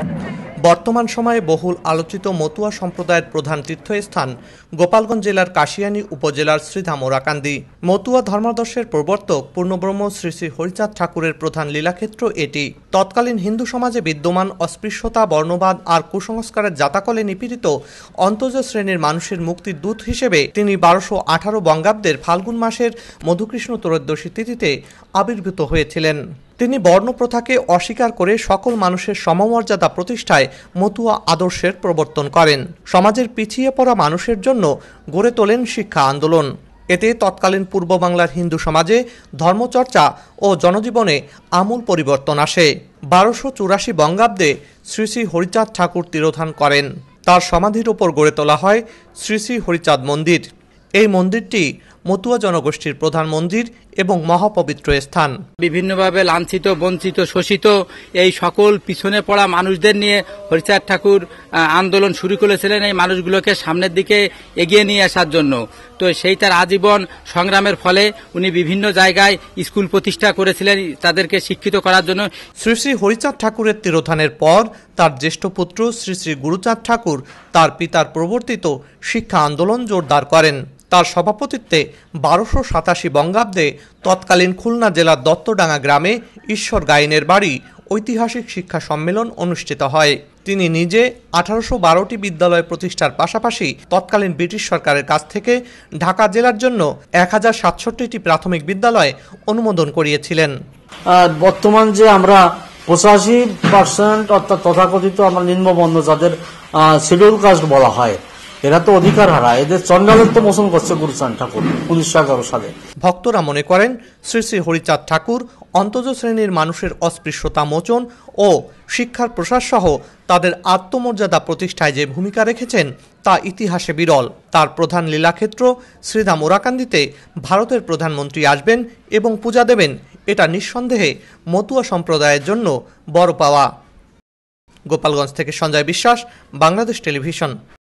বর্তমান সময়ে বহুল আলোচিত মতুয়া সম্প্রদায়ের প্রধান তীর্থস্থান গোপালগঞ্জ জেলার কাশিয়ানী উপজেলার শ্রীধাম ওরাকান্দি। মতুয়া ধর্মাদর্শের প্রবর্তক পূর্ণব্রহ্ম শ্রী শ্রী হরিচাঁদ ঠাকুরের প্রধান লীলাক্ষেত্র এটি। তৎকালীন হিন্দু সমাজে বিদ্যমান অস্পৃশ্যতা, বর্ণবাদ আর কুসংস্কারের জাতাকলে নিপীড়িত অন্তর্জ শ্রেণীর মানুষের মুক্তির দূত হিসেবে তিনি 1218 বঙ্গাব্দের ফাল্গুন মাসের মধুকৃষ্ণ ত্রয়োদশী তিথিতে আবির্ভূত হয়েছিলেন। তিনি বর্ণপ্রথাকে অস্বীকার করে সকল মানুষের সমমর্যাদা প্রতিষ্ঠায় মতুয়া আদর্শের প্রবর্তন করেন। সমাজের পিছিয়ে পড়া মানুষের জন্য গড়ে তোলেন শিক্ষা আন্দোলন। এতে তৎকালীন পূর্ব বাংলার হিন্দু সমাজে ধর্মচর্চা ও জনজীবনে আমূল পরিবর্তন আসে। 1284 বঙ্গাব্দে শ্রী শ্রী হরিচাঁদ ঠাকুর তিরোধান করেন। তার সমাধির ওপর গড়ে তোলা হয় শ্রী শ্রী হরিচাঁদ মন্দির। এই মন্দিরটি মতুয়া জনগোষ্ঠীর প্রধান মন্দির এবং মহাপবিত্র স্থান। বিভিন্নভাবে লাঞ্ছিত, বঞ্চিত, শোষিত এই সকল পিছনে পড়া মানুষদের নিয়ে হরিচাঁদ ঠাকুর আন্দোলন শুরু করেছিলেন এই মানুষগুলোকে সামনের দিকে এগিয়ে নিয়ে আসার জন্য। তো সেই তার আজীবন সংগ্রামের ফলে উনি বিভিন্ন জায়গায় স্কুল প্রতিষ্ঠা করেছিলেন তাদেরকে শিক্ষিত করার জন্য। শ্রী শ্রী হরিচাঁদ ঠাকুরের তিরোধানের পর তার জ্যেষ্ঠ পুত্র শ্রী শ্রী গুরুচাঁদ ঠাকুর তার পিতার প্রবর্তিত শিক্ষা আন্দোলন জোরদার করেন। তার সভাপতিত্বে 1287 বঙ্গাব্দে তৎকালীন খুলনা জেলার দত্তডাঙ্গা গ্রামে ঈশ্বর গাইনের বাড়ি ঐতিহাসিক শিক্ষা সম্মেলন অনুষ্ঠিত হয়। তিনি নিজে 1812টি বিদ্যালয় প্রতিষ্ঠার পাশাপাশি তৎকালীন ব্রিটিশ সরকারের কাছ থেকে ঢাকা জেলার জন্য 1067টি প্রাথমিক বিদ্যালয় অনুমোদন করিয়েছিলেন। বর্তমান যে আমরা 85% অর্থাৎ তথাকথিত আমরা নিম্নবর্ণ যাদের শিডিউল কাস্ট বলা হয়, এরা তো অধিকার হারা, এদের চণ্ডালত্ব মোচন করছে গুরুচাঁদ ঠাকুর 1911 সালে। ভক্তরা মনে করেন শ্রী শ্রী হরিচাঁদ ঠাকুর অন্তজ শ্রেণীর মানুষের অস্পৃশ্যতা মোচন ও শিক্ষার প্রসার সহ তাদের আত্মমর্যাদা প্রতিষ্ঠায় যে ভূমিকা রেখেছেন তা ইতিহাসে বিরল। তার প্রধান লীলাক্ষেত্র শ্রীধাম ওরাকান্দিতে ভারতের প্রধানমন্ত্রী আসবেন এবং পূজা দেবেন, এটা নিঃসন্দেহে মতুয়া সম্প্রদায়ের জন্য বড় পাওয়া। গোপালগঞ্জ থেকে সঞ্জয় বিশ্বাস, বাংলাদেশ টেলিভিশন।